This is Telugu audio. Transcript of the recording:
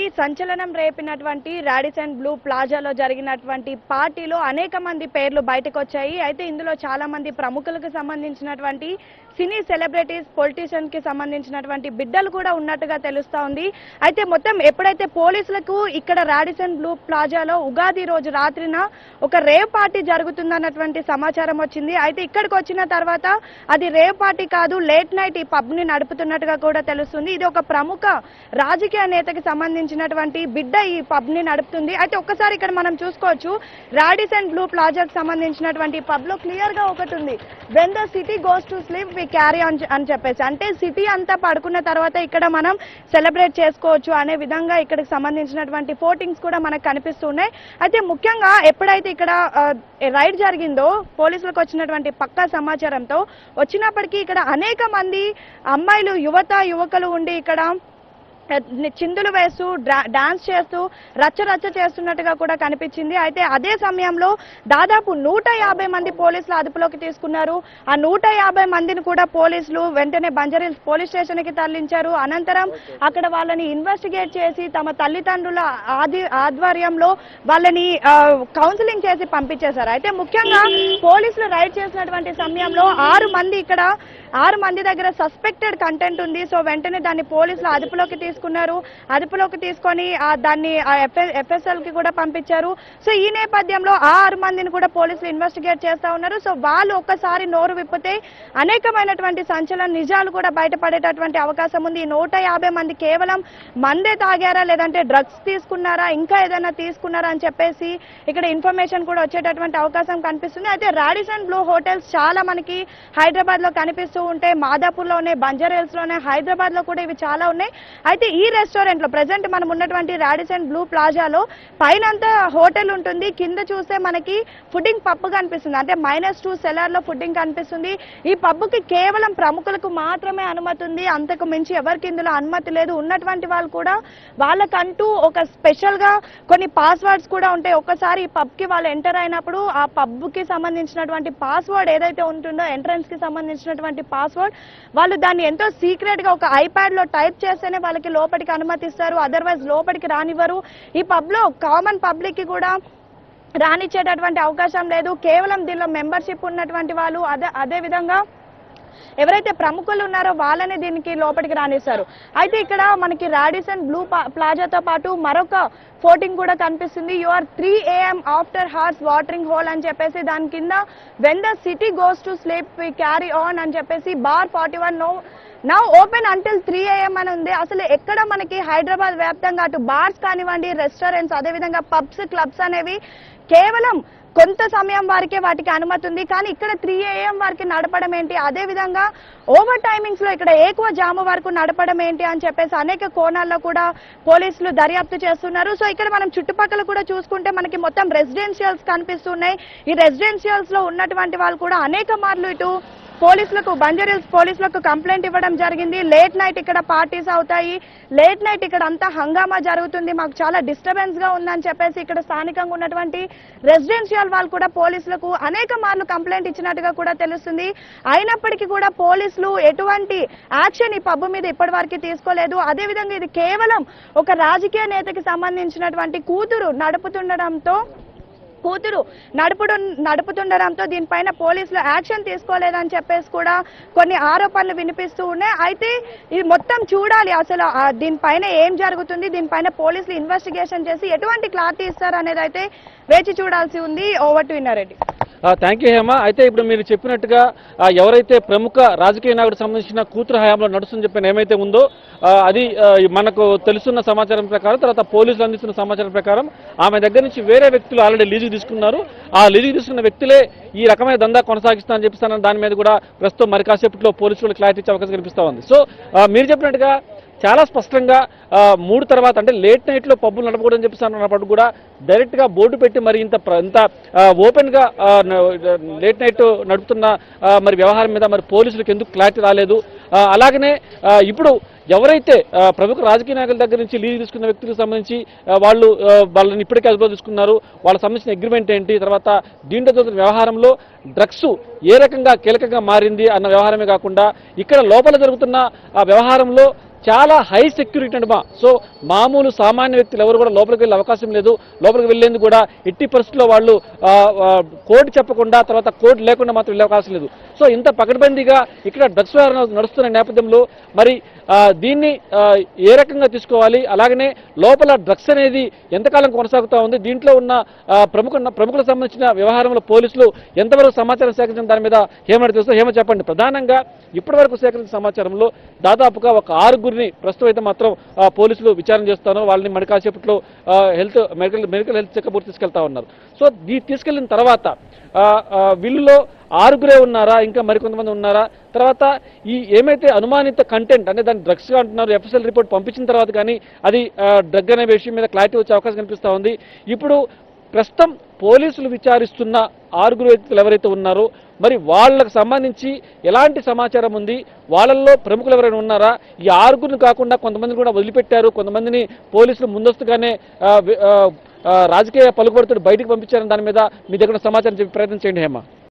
సంచలనం రేపినటువంటి రాడిసన్ బ్లూ ప్లాజాలో జరిగినటువంటి పార్టీలో అనేక మంది పేర్లు బయటకు వచ్చాయి. అయితే ఇందులో చాలా మంది ప్రముఖులకు సంబంధించినటువంటి సినీ సెలబ్రిటీస్, పొలిటీషియన్ కి సంబంధించినటువంటి బిడ్డలు కూడా ఉన్నట్టుగా తెలుస్తా ఉంది. అయితే మొత్తం ఎప్పుడైతే పోలీసులకు ఇక్కడ రాడిసన్ బ్లూ ప్లాజాలో ఉగాది రోజు రాత్రిన ఒక రేవ్ పార్టీ జరుగుతుందన్నటువంటి సమాచారం వచ్చింది. అయితే ఇక్కడికి వచ్చిన తర్వాత అది రేవ్ పార్టీ కాదు, లేట్ నైట్ ఈ పబ్ ని నడుపుతున్నట్టుగా కూడా తెలుస్తుంది. ఇది ఒక ప్రముఖ రాజకీయ నేతకి సంబంధించినటువంటి బిడ్డ ఈ పబ్ ని నడుపుతుంది. అయితే ఒక్కసారి ఇక్కడ మనం చూసుకోవచ్చు, రాడిసన్ బ్లూ ప్లాజాకి సంబంధించినటువంటి పబ్ లో క్లియర్ గా ఒకటి ఉంది, when the city goes to sleep we carry on అని చెప్పేసి. అంటే సిటీ అంతా పడుకున్న తర్వాత ఇక్కడ మనం సెలబ్రేట్ చేసుకోవచ్చు అనే విధంగా ఇక్కడికి సంబంధించినటువంటి ఫోటింగ్స్ కూడా మనకు కనిపిస్తున్నాయి. అయితే ముఖ్యంగా ఎప్పుడైతే ఇక్కడ రైడ్ జరిగిందో పోలీసులకు వచ్చినటువంటి పక్కా సమాచారంతో వచ్చినప్పటికీ ఇక్కడ అనేక మంది అమ్మాయిలు, యువకులు ఉండి ఇక్కడ చిందులు వేస్తూ డాన్స్ చేస్తూ రచ్చ చేస్తున్నట్టుగా కూడా కనిపించింది. అయితే అదే సమయంలో దాదాపు 150 మంది పోలీసులు అదుపులోకి తీసుకున్నారు. ఆ 150 మందిని కూడా పోలీసులు వెంటనే బంజారాహిల్స్ పోలీస్ స్టేషన్ కి తరలించారు. అనంతరం అక్కడ వాళ్ళని ఇన్వెస్టిగేట్ చేసి తమ తల్లిదండ్రుల ఆధ్వర్యంలో వాళ్ళని కౌన్సిలింగ్ చేసి పంపించేశారు. అయితే ముఖ్యంగా పోలీసులు రైడ్ చేసినటువంటి సమయంలో 6 మంది దగ్గర సస్పెక్టెడ్ కంటెంట్ ఉంది. సో వెంటనే దాన్ని పోలీసులు అదుపులోకి తీసుకొని దాన్ని FSL కి కూడా పంపించారు. సో ఈ నేపథ్యంలో 6 మందిని కూడా పోలీసులు ఇన్వెస్టిగేట్ చేస్తా ఉన్నారు. సో వాళ్ళు ఒక్కసారి నోరు విప్పితే అనేకమైనటువంటి సంచలన నిజాలు కూడా బయటపడేటటువంటి అవకాశం ఉంది. 150 మంది కేవలం మందే తాగారా, లేదంటే డ్రగ్స్ తీసుకున్నారా, ఇంకా ఏదైనా తీసుకున్నారా అని చెప్పేసి ఇక్కడ ఇన్ఫర్మేషన్ కూడా వచ్చేటటువంటి అవకాశం కనిపిస్తుంది. అయితే రాడిసన్ బ్లూ హోటల్స్ చాలా మనకి హైదరాబాద్ లో కనిపిస్తూ ఉంటాయి, మాదాపూర్ లో ఉన్నాయి, బంజారాహిల్స్ లోనే, హైదరాబాద్ లో కూడా ఇవి చాలా ఉన్నాయి. అయితే ఈ రెస్టారెంట్ లో ప్రెసెంట్ మనం ఉన్నటువంటి రాడిసన్ బ్లూ ప్లాజాలో పైనంతా హోటల్ ఉంటుంది, కింద చూస్తే మనకి ఫుడ్డింగ్ పబ్ కనిపిస్తుంది. అంటే -2 సెలార్ లో ఫుడ్డింగ్ కనిపిస్తుంది. ఈ పబ్కి కేవలం ప్రముఖులకు మాత్రమే అనుమతి ఉంది, అంతకు మించి ఎవరికి ఇందులో అనుమతి లేదు. ఉన్నటువంటి వాళ్ళు కూడా వాళ్ళకంటూ ఒక స్పెషల్ గా కొన్ని పాస్వర్డ్స్ కూడా ఉంటాయి. ఒక్కసారి ఈ పబ్ కి వాళ్ళు ఎంటర్ అయినప్పుడు ఆ పబ్ కి సంబంధించినటువంటి పాస్వర్డ్ ఏదైతే ఉంటుందో, ఎంట్రన్స్ కి సంబంధించినటువంటి పాస్వర్డ్, వాళ్ళు దాన్ని ఎంతో సీక్రెట్ గా ఒక ఐప్యాడ్ లో టైప్ చేస్తేనే వాళ్ళకి లోపలికి అనుమతిస్తారు, అదర్వైజ్ లోపలికి రానివ్వరు. ఈ పబ్ లో కామన్ పబ్లిక్ కి కూడా రానిచ్చేటటువంటి అవకాశం లేదు. కేవలం దీనిలో మెంబర్షిప్ ఉన్నటువంటి వాళ్ళు, అదే విధంగా ఎవరైతే ప్రముఖులు ఉన్నారో వాళ్ళనే దీనికి లోపలికి రానిస్తారు. అయితే ఇక్కడ మనకి రాడిసన్ బ్లూ ప్లాజాతో పాటు మరొక ఫోటింగ్ కూడా కనిపిస్తుంది. Your 3 AM after hours watering hole అని చెప్పేసి, దాని కింద when the city goes to sleep we carry on అని చెప్పేసి, bar 41 now open until 3 AM అని ఉంది. అసలు ఎక్కడ మనకి హైదరాబాద్ వ్యాప్తంగా అటు బార్స్ కానివ్వండి, రెస్టారెంట్స్, అదేవిధంగా పబ్స్, క్లబ్స్ అనేవి కేవలం కొంత సమయం వారికే వాటికి అనుమతి ఉంది. కానీ ఇక్కడ 3 AM వరకు నడపడం ఏంటి, అదేవిధంగా ఓవర్ టైమింగ్స్ లో ఇక్కడ ఎక్కువ జాము వరకు నడపడం ఏంటి అని చెప్పేసి అనేక కోణాల్లో కూడా పోలీసులు దర్యాప్తు చేస్తున్నారు. సో ఇక్కడ మనం చుట్టుపక్కల కూడా చూసుకుంటే మనకి మొత్తం రెసిడెన్షియల్స్ కనిపిస్తున్నాయి. ఈ రెసిడెన్షియల్స్ లో ఉన్నటువంటి వాళ్ళు కూడా అనేక మార్లు ఇటు పోలీసులకు, బంజారాహిల్స్ పోలీసులకు కంప్లైంట్ ఇవ్వడం జరిగింది. లేట్ నైట్ ఇక్కడ పార్టీస్ అవుతాయి, లేట్ నైట్ ఇక్కడ అంతా హంగామా జరుగుతుంది, మాకు చాలా డిస్టర్బెన్స్ గా ఉందని చెప్పేసి ఇక్కడ స్థానికంగా ఉన్నటువంటి రెసిడెన్షియల్ వాళ్ళు కూడా పోలీసులకు అనేక మార్లు కంప్లైంట్ ఇచ్చినట్టుగా కూడా తెలుస్తుంది. అయినప్పటికీ కూడా పోలీసులు ఎటువంటి యాక్షన్ ఈ పబ్ మీద ఇప్పటి వరకు తీసుకోలేదు. అదేవిధంగా ఇది కేవలం ఒక రాజకీయ నేతకి సంబంధించినటువంటి కూతురు నడుపుతుండడంతో దీనిపైన పోలీసులు యాక్షన్ తీసుకోలేదని చెప్పేసి కూడా కొన్ని ఆరోపణలు వినిపిస్తూ ఉన్నాయి. అయితే ఇది మొత్తం చూడాలి, అసలు దీనిపైన ఏం జరుగుతుంది, దీనిపైన పోలీసులు ఇన్వెస్టిగేషన్ చేసి ఎటువంటి క్లారిటీ ఇస్తారు అనేది అయితే వేచి చూడాల్సి ఉంది. Over to Innareddy. Thank you Hema. అయితే ఇప్పుడు మీరు చెప్పినట్టుగా ఎవరైతే ప్రముఖ రాజకీయ నాయకుడికి సంబంధించిన కూతురు హయాంలో నడుస్తుందని చెప్పిన ఏమైతే ఉందో అది మనకు తెలుస్తున్న సమాచారం ప్రకారం, తర్వాత పోలీసులు అందిస్తున్న సమాచారం ప్రకారం ఆమె దగ్గర నుంచి వేరే వ్యక్తులు ఆల్రెడీ లీజుకు తీసుకున్నారు. ఆ లీజుకు తీసుకున్న వ్యక్తులే ఈ రకమైన దందా కొనసాగిస్తానని చెప్పిస్తానని దాని మీద కూడా ప్రస్తుతం మరి కాసేపట్లో పోలీసులు క్లారిటీ ఇచ్చే అవకాశం కనిపిస్తూ ఉంది. సో మీరు చెప్పినట్టుగా చాలా స్పష్టంగా 3 తర్వాత అంటే లేట్ నైట్ లో పబ్బులు నడపకూడదని చెప్పిస్తున్నప్పుడు కూడా డైరెక్ట్ గా బోర్డు పెట్టి మరి ఇంత ఓపెన్ గా లేట్ నైట్ నడుపుతున్న మరి వ్యవహారం మీద మరి పోలీసులకు ఎందుకు క్లారిటీ రాలేదు? అలాగనే ఇప్పుడు ఎవరైతే ప్రముఖ రాజకీయ నాయకుల దగ్గర నుంచి లీజ్ తీసుకున్న వ్యక్తులకు సంబంధించి వాళ్ళని ఇప్పటికే అదుపులో తీసుకున్నారు, వాళ్ళకి సంబంధించిన అగ్రిమెంట్ ఏంటి, తర్వాత దీంట్లో జరుగుతున్న వ్యవహారంలో డ్రగ్స్ ఏ రకంగా కీలకంగా మారింది అన్న వ్యవహారమే కాకుండా ఇక్కడ లోపల జరుగుతున్న ఆ వ్యవహారంలో చాలా హై సెక్యూరిటీ అండి. సో మామూలు సామాన్య వ్యక్తులు ఎవరు కూడా లోపలికి వెళ్ళే అవకాశం లేదు. లోపలికి వెళ్ళేందుకు కూడా ఎట్టి పరిస్థితుల్లో వాళ్ళు కోడ్ చెప్పకుండా, తర్వాత కోడ్ లేకుండా మాత్రం వెళ్ళే అవకాశం లేదు. సో ఇంత పకడ్బందీగా ఇక్కడ డ్రగ్స్ వ్యవహారం నడుస్తున్న నేపథ్యంలో మరి దీన్ని ఏ రకంగా తీసుకోవాలి, అలాగనే లోపల డ్రగ్స్ అనేది ఎంతకాలం కొనసాగుతూ ఉంది, దీంట్లో ఉన్న ప్రముఖులకు సంబంధించిన వ్యవహారంలో పోలీసులు ఎంతవరకు సమాచారం సేకరించిన దాని మీద హేమని తెలుసు. హేమ చెప్పండి, ప్రధానంగా ఇప్పటి వరకు సేకరించిన సమాచారంలో దాదాపుగా ఒక 6గురిని ప్రస్తుతం అయితే మాత్రం పోలీసులు విచారణ చేస్తాను. వాళ్ళని మరి కాసేపట్లో మెడికల్ హెల్త్ చెకప్ తీసుకెళ్తా ఉన్నారు. సో తీసుకెళ్లిన తర్వాత వీళ్ళలో 6గురే ఉన్నారా, ఇంకా మరికొంతమంది ఉన్నారా, తర్వాత ఈ ఏమైతే అనుమానిత కంటెంట్ అంటే దాన్ని డ్రగ్స్గా అంటున్నారు, ఎఫ్ఎస్ఎల్ రిపోర్ట్ పంపించిన తర్వాత కానీ అది డ్రగ్ అనే విషయం మీద క్లారిటీ వచ్చే అవకాశం కనిపిస్తూ ఉంది. ఇప్పుడు ప్రస్తుతం పోలీసులు విచారిస్తున్న 6గురు వ్యక్తులు ఎవరైతే ఉన్నారో మరి వాళ్ళకు సంబంధించి ఎలాంటి సమాచారం ఉంది, వాళ్ళల్లో ప్రముఖులు ఎవరైనా ఉన్నారా, ఈ 6గురిని కాకుండా కొంతమందిని కూడా వదిలిపెట్టారు, కొంతమందిని పోలీసులు ముందస్తుగానే రాజకీయ పలుకుబడుతూ బయటకు పంపించారని దాని మీద మీ దగ్గర సమాచారం చెప్పి ప్రయత్నం చేయండి హేమ.